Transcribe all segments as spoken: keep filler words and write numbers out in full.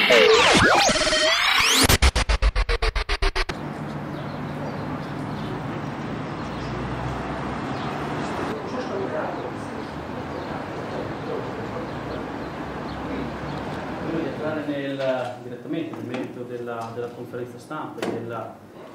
Entrare nel, direttamente nel merito della, della conferenza stampa e della,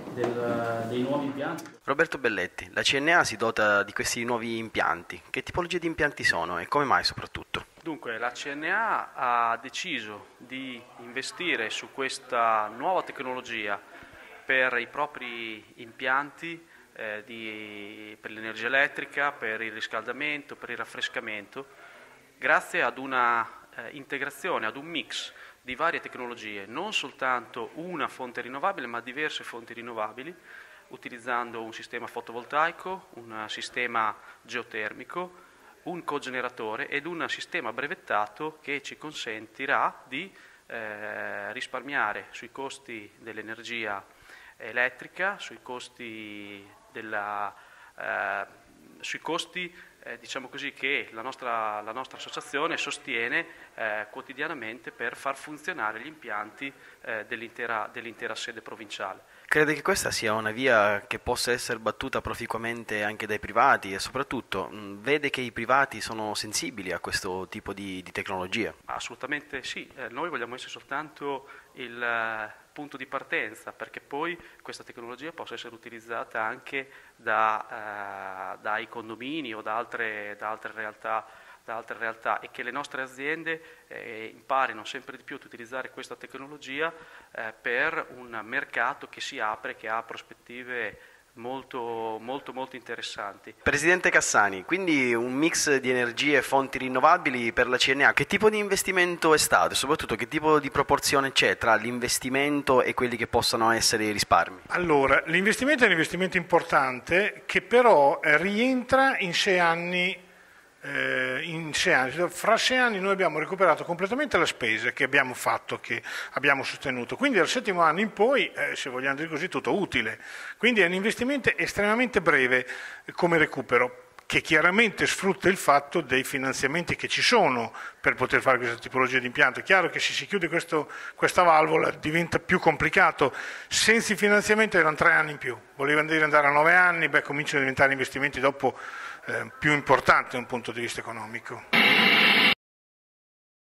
del, dei nuovi impianti. Roberto Belletti, la C N A si dota di questi nuovi impianti. Che tipologie di impianti sono e come mai soprattutto? Dunque, la C N A ha deciso di investire su questa nuova tecnologia per i propri impianti eh, di, per l'energia elettrica, per il riscaldamento, per il raffrescamento, grazie ad una Eh, integrazione, ad un mix di varie tecnologie, non soltanto una fonte rinnovabile ma diverse fonti rinnovabili, utilizzando un sistema fotovoltaico, un sistema geotermico, un cogeneratore ed un sistema brevettato che ci consentirà di eh, risparmiare sui costi dell'energia elettrica, sui costi della eh, sui costi Eh, diciamo così, che la nostra, la nostra associazione sostiene eh, quotidianamente per far funzionare gli impianti eh, dell'intera, dell'intera sede provinciale. Crede che questa sia una via che possa essere battuta proficuamente anche dai privati e soprattutto mh, vede che i privati sono sensibili a questo tipo di, di tecnologia? Assolutamente sì, eh, noi vogliamo essere soltanto il eh, punto di partenza perché poi questa tecnologia possa essere utilizzata anche da, eh, dai condomini o da altre, da altre realtà da altre realtà e che le nostre aziende eh, imparino sempre di più ad utilizzare questa tecnologia eh, per un mercato che si apre, che ha prospettive molto, molto, molto interessanti. Presidente Cassani, quindi un mix di energie e fonti rinnovabili per la C N A, che tipo di investimento è stato e soprattutto che tipo di proporzione c'è tra l'investimento e quelli che possano essere i risparmi? Allora, l'investimento è un investimento importante che però eh, rientra in sei anni. In sei anni. Fra sei anni noi abbiamo recuperato completamente la spesa che abbiamo fatto, che abbiamo sostenuto, quindi dal settimo anno in poi, eh, se vogliamo dire così, tutto utile. Quindi è un investimento estremamente breve come recupero, che chiaramente sfrutta il fatto dei finanziamenti che ci sono per poter fare questa tipologia di impianto. È chiaro che se si chiude questo, questa valvola diventa più complicato, senza i finanziamenti erano tre anni in più, volevano dire andare a nove anni, beh cominciano a diventare investimenti dopo eh, più importanti da un punto di vista economico.